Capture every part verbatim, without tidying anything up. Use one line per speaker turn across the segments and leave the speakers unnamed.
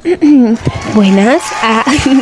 Buenas. Ah,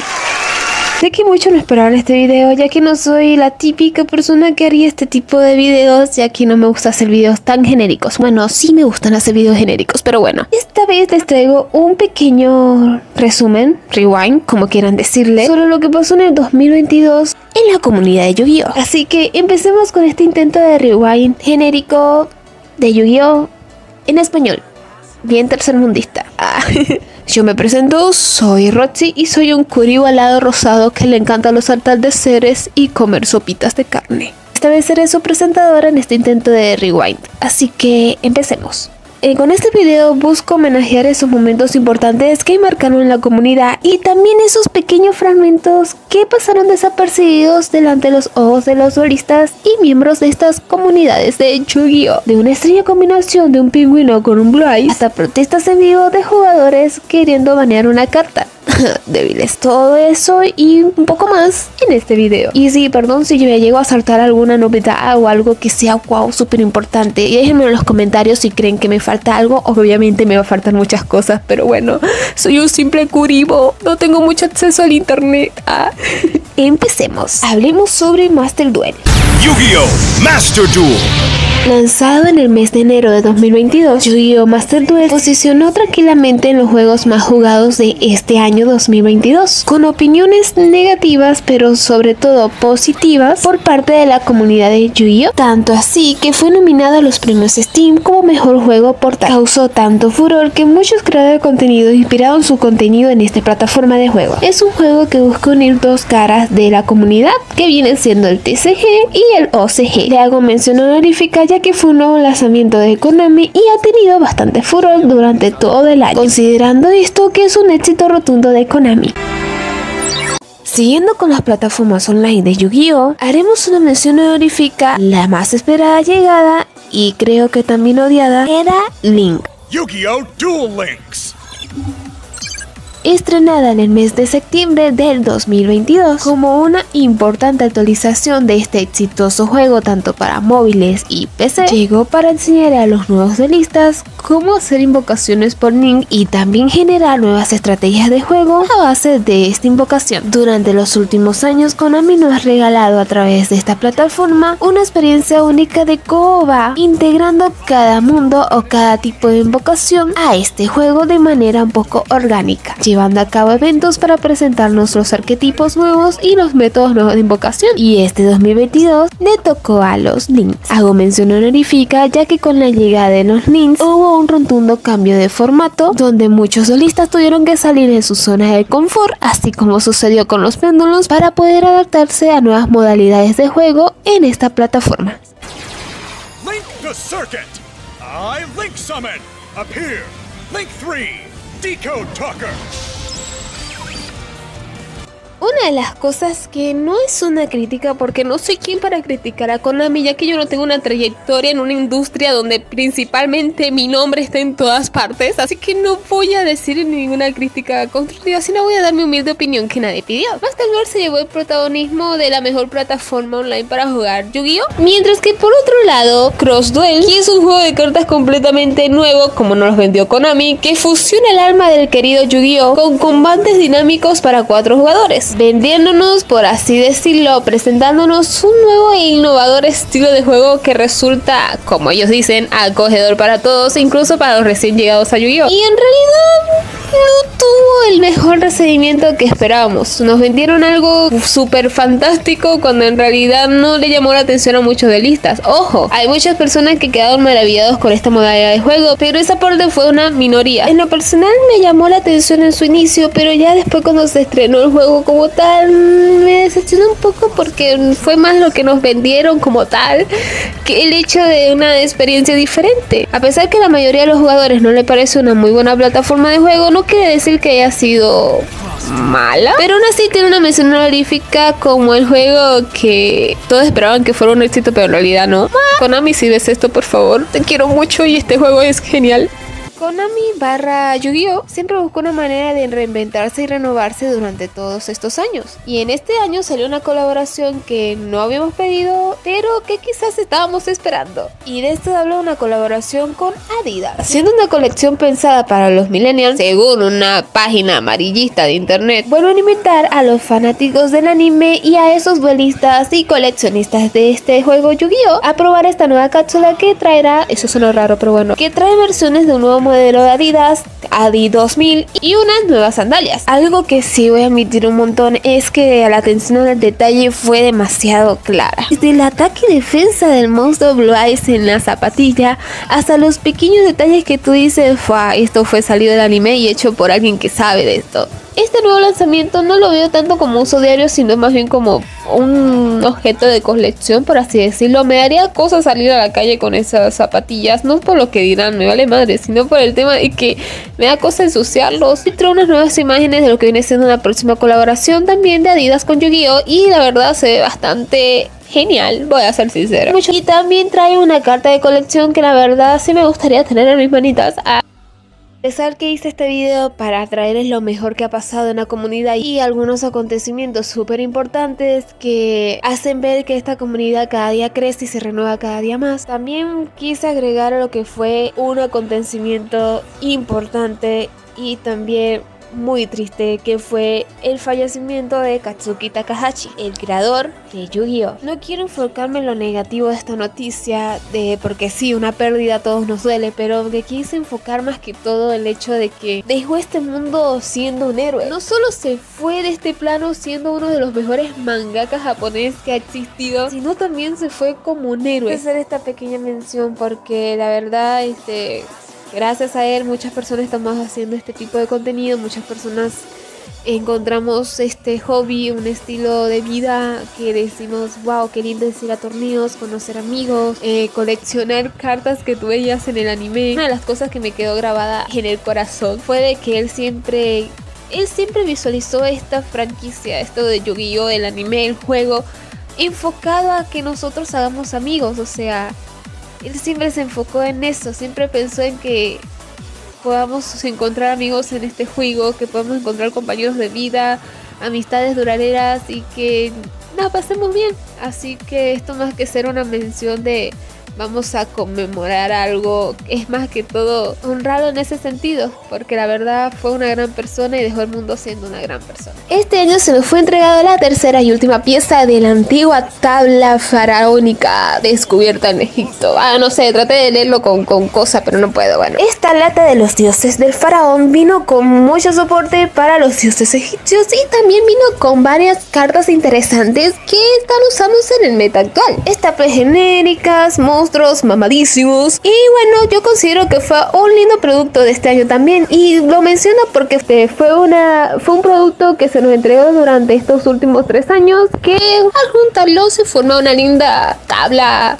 sé que muchos no esperaban este video, ya que no soy la típica persona que haría este tipo de videos, ya que no me gusta hacer videos tan genéricos. Bueno, sí me gustan hacer videos genéricos, pero bueno. Esta vez les traigo un pequeño resumen, rewind, como quieran decirle, sobre lo que pasó en el dos mil veintidós en la comunidad de Yu-Gi-Oh! Así que empecemos con este intento de rewind genérico de Yu-Gi-Oh! En español. Bien tercermundista. Ah. Yo me presento, soy Roxy y soy un Kuriboh alado rosado que le encanta los atardeceres y comer sopitas de carne. Esta vez seré su presentadora en este intento de rewind, así que empecemos. Eh, con este video busco homenajear esos momentos importantes que marcaron la comunidad y también esos pequeños fragmentos que pasaron desapercibidos delante de los ojos de los duelistas y miembros de estas comunidades de Yu-Gi-Oh! De una extraña combinación de un pingüino con un Blue Eyes hasta protestas en vivo de jugadores queriendo banear una carta. Débiles, todo eso y un poco más en este video. Y sí, perdón si yo ya llego a saltar alguna novedad o algo que sea wow, súper importante. Y déjenme en los comentarios si creen que me falta algo. Obviamente me va a faltar muchas cosas, pero bueno, soy un simple Kuriboh, no tengo mucho acceso al internet. Ah. Empecemos. Hablemos sobre Master Duel.
Yu-Gi-Oh! Master Duel.
Lanzado en el mes de enero de dos mil veintidós, Yu-Gi-Oh! Master Duel posicionó tranquilamente en los juegos más jugados de este año dos mil veintidós, con opiniones negativas pero sobre todo positivas por parte de la comunidad de Yu-Gi-Oh! Tanto así que fue nominado a los premios Steam como mejor juego portátil. Causó tanto furor que muchos creadores de contenido inspiraron su contenido en esta plataforma de juego. Es un juego que busca unir dos caras de la comunidad, que vienen siendo el T C G y el O C G. Le hago mención honorífica ya que fue un nuevo lanzamiento de Konami y ha tenido bastante furor durante todo el año, considerando esto que es un éxito rotundo de Konami. Siguiendo con las plataformas online de Yu-Gi-Oh!, haremos una mención honorífica. La más esperada llegada, y creo que también odiada, era Link.
Yu-Gi-Oh! Duel Links.
Estrenada en el mes de septiembre del dos mil veintidós como una importante actualización de este exitoso juego tanto para móviles y P C, llegó para enseñar a los nuevos duelistas cómo hacer invocaciones por Link y también generar nuevas estrategias de juego a base de esta invocación. Durante los últimos años, Konami nos ha regalado a través de esta plataforma una experiencia única de cómo va integrando cada mundo o cada tipo de invocación a este juego de manera un poco orgánica, llevando a cabo eventos para presentarnos los arquetipos nuevos y los métodos nuevos de invocación. Y este dos mil veintidós le tocó a los Links. Hago mención honorífica ya que con la llegada de los Links hubo un rotundo cambio de formato donde muchos duelistas tuvieron que salir de su zona de confort, así como sucedió con los péndulos, para poder adaptarse a nuevas modalidades de juego en esta plataforma.
Link the Circuit. I Link Summon. Appear. Link three. Decode Talker.
Una de las cosas que no es una crítica, porque no soy quien para criticar a Konami, ya que yo no tengo una trayectoria en una industria donde principalmente mi nombre está en todas partes, así que no voy a decir ninguna crítica constructiva, sino voy a dar mi humilde opinión que nadie pidió. Master Duel se llevó el protagonismo de la mejor plataforma online para jugar Yu-Gi-Oh! Mientras que por otro lado, Cross Duel, que es un juego de cartas completamente nuevo, como nos los vendió Konami, que fusiona el alma del querido Yu-Gi-Oh! Con combates dinámicos para cuatro jugadores, vendiéndonos, por así decirlo, presentándonos un nuevo e innovador estilo de juego que resulta, como ellos dicen, acogedor para todos, incluso para los recién llegados a Yu-Gi-Oh! Y en realidad no tuvo el mejor recibimiento que esperábamos. Nos vendieron algo súper fantástico cuando en realidad no le llamó la atención a muchos duelistas. Ojo, hay muchas personas que quedaron maravillados con esta modalidad de juego, pero esa parte fue una minoría. En lo personal me llamó la atención en su inicio, pero ya después cuando se estrenó el juego como tal, me decepcionó un poco porque fue más lo que nos vendieron como tal que el hecho de una experiencia diferente. A pesar que a la mayoría de los jugadores no le parece una muy buena plataforma de juego, no quiere decir que haya sido mala, pero aún así tiene una mención honorífica como el juego que todos esperaban que fuera un éxito, pero en realidad no. Konami, si ves esto, por favor, te quiero mucho y este juego es genial. Konami barra Yu-Gi-Oh! Siempre buscó una manera de reinventarse y renovarse durante todos estos años. Y en este año salió una colaboración que no habíamos pedido, pero que quizás estábamos esperando. Y de esto habla una colaboración con Adidas. Siendo una colección pensada para los millennials, según una página amarillista de internet, vuelven a invitar a los fanáticos del anime y a esos duelistas y coleccionistas de este juego Yu-Gi-Oh! A probar esta nueva cápsula que traerá, eso suena raro pero bueno, que trae versiones de un nuevo modelo de Adidas, Adi dos mil, y unas nuevas sandalias. Algo que sí voy a admitir un montón es que la atención al detalle fue demasiado clara. Desde el ataque y defensa del monstruo Blue Eyes en la zapatilla hasta los pequeños detalles que tú dices, esto fue salido del anime y hecho por alguien que sabe de esto. Este nuevo lanzamiento no lo veo tanto como uso diario, sino más bien como un objeto de colección, por así decirlo. Me daría cosa salir a la calle con esas zapatillas, no por lo que dirán, me vale madre, sino por el tema de que me da cosa ensuciarlos. Y trae unas nuevas imágenes de lo que viene siendo una próxima colaboración también de Adidas con Yu-Gi-Oh! Y la verdad se ve bastante genial, voy a ser sincera. Y también trae una carta de colección que la verdad sí me gustaría tener en mis manitas. A pesar que hice este video para traerles lo mejor que ha pasado en la comunidad y algunos acontecimientos súper importantes que hacen ver que esta comunidad cada día crece y se renueva cada día más, también quise agregar a lo que fue un acontecimiento importante y también muy triste, que fue el fallecimiento de Katsuki Takahashi, el creador de Yu-Gi-Oh! No quiero enfocarme en lo negativo de esta noticia, de porque sí, una pérdida a todos nos duele, pero que quise enfocar más que todo el hecho de que dejó este mundo siendo un héroe. No solo se fue de este plano siendo uno de los mejores mangakas japoneses que ha existido, sino también se fue como un héroe. Quiero hacer esta pequeña mención porque la verdad, este... gracias a él muchas personas estamos haciendo este tipo de contenido, muchas personas encontramos este hobby, un estilo de vida que decimos wow, qué lindo es ir a torneos, conocer amigos, eh, coleccionar cartas que tú veías en el anime. Una de las cosas que me quedó grabada en el corazón fue de que él siempre, él siempre visualizó esta franquicia, esto de Yu-Gi-Oh!, el anime, el juego, enfocado a que nosotros hagamos amigos, o sea... él siempre se enfocó en eso, siempre pensó en que podamos encontrar amigos en este juego, que podamos encontrar compañeros de vida, amistades duraderas y que la pasemos bien. Así que esto más que ser una mención de vamos a conmemorar algo, es más que todo honrarlo en ese sentido, porque la verdad fue una gran persona y dejó el mundo siendo una gran persona. Este año se nos fue entregada la tercera y última pieza de la antigua tabla faraónica descubierta en Egipto. Ah, no sé, traté de leerlo con, con cosa, pero no puedo, bueno. Esta lata de los dioses del faraón vino con mucho soporte para los dioses egipcios y también vino con varias cartas interesantes que están usándose en el meta actual. Estaples genéricas, monstruos mamadísimos, y bueno, yo considero que fue un lindo producto de este año también, y lo menciono porque fue una fue un producto que se nos entregó durante estos últimos tres años, que al juntarlo se forma una linda tabla.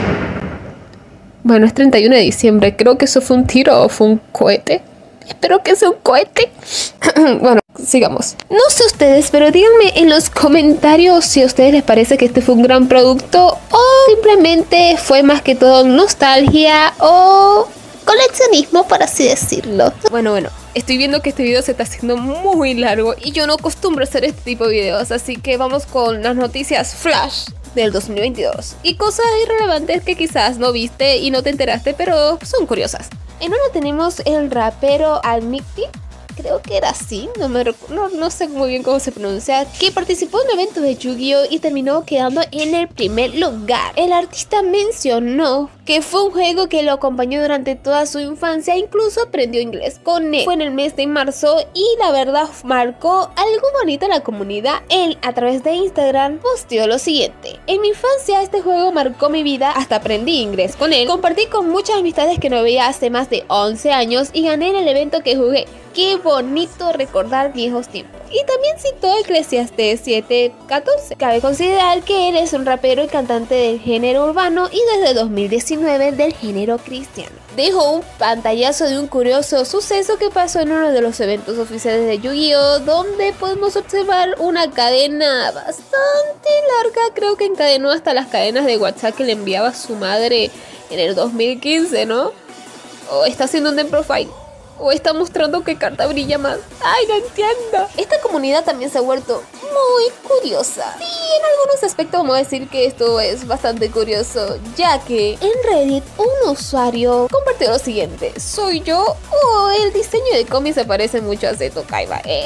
Bueno, es treinta y uno de diciembre, creo que eso fue un tiro o fue un cohete. Espero que sea un cohete. Bueno, sigamos. No sé ustedes, pero díganme en los comentarios si a ustedes les parece que este fue un gran producto o simplemente fue más que todo nostalgia o coleccionismo, por así decirlo. Bueno, bueno, estoy viendo que este video se está haciendo muy largo y yo no acostumbro a hacer este tipo de videos, así que vamos con las noticias flash del dos mil veintidós y cosas irrelevantes que quizás no viste y no te enteraste, pero son curiosas. En uno tenemos el rapero Al-Mikti, creo que era así, no, me no, no sé muy bien cómo se pronuncia, que participó en un evento de Yu-Gi-Oh! Y terminó quedando en el primer lugar. El artista mencionó que fue un juego que lo acompañó durante toda su infancia, incluso aprendió inglés con él. Fue en el mes de marzo y la verdad marcó algo bonito en la comunidad. Él a través de Instagram posteó lo siguiente: en mi infancia este juego marcó mi vida, hasta aprendí inglés con él, compartí con muchas amistades que no veía hace más de once años y gané en el evento que jugué. Qué bonito recordar viejos tiempos. Y también citó Eclesiastés siete catorce. Cabe considerar que él es un rapero y cantante del género urbano y desde dos mil diecinueve del género cristiano. Dejó un pantallazo de un curioso suceso que pasó en uno de los eventos oficiales de Yu-Gi-Oh! Donde podemos observar una cadena bastante larga. Creo que encadenó hasta las cadenas de WhatsApp que le enviaba a su madre en el dos mil quince, ¿no? ¿O está haciendo un profile? ¿O está mostrando qué carta brilla más? ¡Ay, no entiendo! Esta comunidad también se ha vuelto muy curiosa. Sí, en algunos aspectos vamos a decir que esto es bastante curioso, ya que en Reddit un usuario compartió lo siguiente: ¿soy yo o el diseño de cómics se parece mucho a Seto Kaiba? Eh,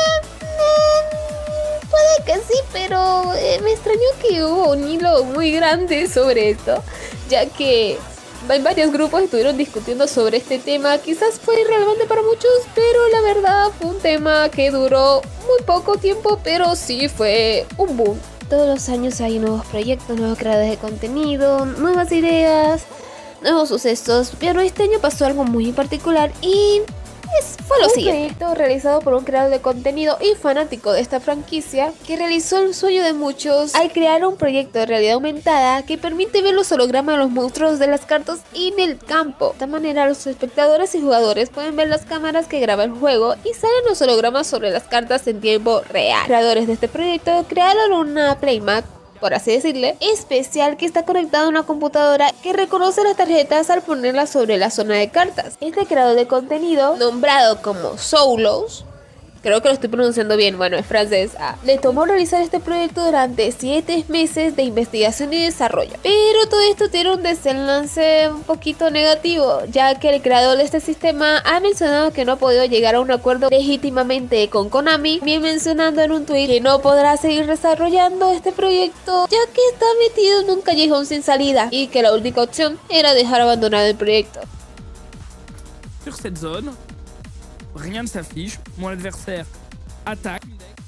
mm, puede que sí, pero eh, me extrañó que hubo un hilo muy grande sobre esto, ya que en varios grupos estuvieron discutiendo sobre este tema. Quizás fue irrelevante para muchos, pero la verdad fue un tema que duró muy poco tiempo, pero sí fue un boom. Todos los años hay nuevos proyectos, nuevos creadores de contenido, nuevas ideas, nuevos sucesos, pero este año pasó algo muy particular y es, fue lo un siguiente. Un proyecto realizado por un creador de contenido y fanático de esta franquicia que realizó el sueño de muchos al crear un proyecto de realidad aumentada que permite ver los hologramas de los monstruos de las cartas en el campo. De esta manera los espectadores y jugadores pueden ver las cámaras que graba el juego y salen los hologramas sobre las cartas en tiempo real. Creadores de este proyecto crearon una playmat, por así decirle, especial que está conectado a una computadora que reconoce las tarjetas al ponerlas sobre la zona de cartas. Este creador de contenido, nombrado como Soulos, creo que lo estoy pronunciando bien, bueno, es francés, ah, le tomó realizar este proyecto durante siete meses de investigación y desarrollo. Pero todo esto tiene un desenlace un poquito negativo, ya que el creador de este sistema ha mencionado que no ha podido llegar a un acuerdo legítimamente con Konami, bien mencionando en un tweet que no podrá seguir desarrollando este proyecto, ya que está metido en un callejón sin salida y que la única opción era dejar abandonado el proyecto.
Sur cette zone, rien ne s'affiche, mon adversaire attaque.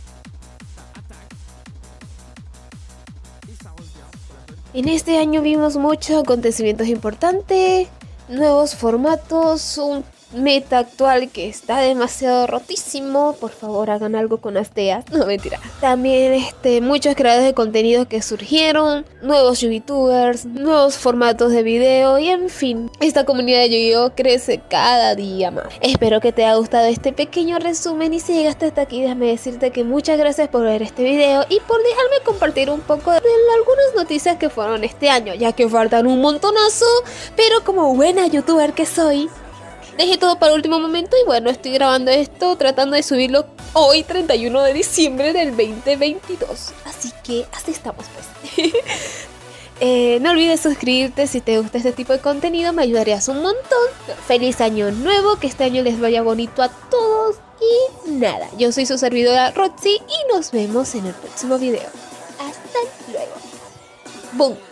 En este año vimos muchos acontecimientos importantes, nuevos formatos, un meta actual que está demasiado rotísimo. Por favor, hagan algo con Astea. No, mentira. También este, muchos creadores de contenido que surgieron, nuevos youtubers, nuevos formatos de video y en fin, esta comunidad de Yu-Gi-Oh crece cada día más. Espero que te haya gustado este pequeño resumen y si llegaste hasta aquí déjame decirte que muchas gracias por ver este video y por dejarme compartir un poco de algunas noticias que fueron este año, ya que faltan un montonazo, pero como buena youtuber que soy, dejé todo para el último momento y bueno, estoy grabando esto tratando de subirlo hoy treinta y uno de diciembre del veinte veintidós. Así que así estamos pues. eh, no olvides suscribirte si te gusta este tipo de contenido, me ayudarías un montón. Feliz año nuevo, que este año les vaya bonito a todos y nada, yo soy su servidora Roxy y nos vemos en el próximo video. Hasta luego. Boom.